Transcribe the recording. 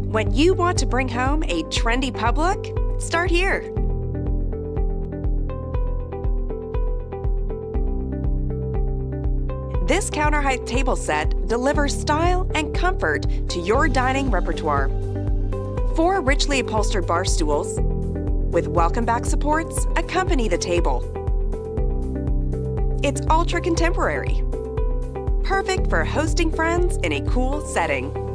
When you want to bring home a trendy pub look, start here. This counter height table set delivers style and comfort to your dining repertoire. 4 richly upholstered bar stools with welcome back supports accompany the table. It's ultra contemporary, perfect for hosting friends in a cool setting.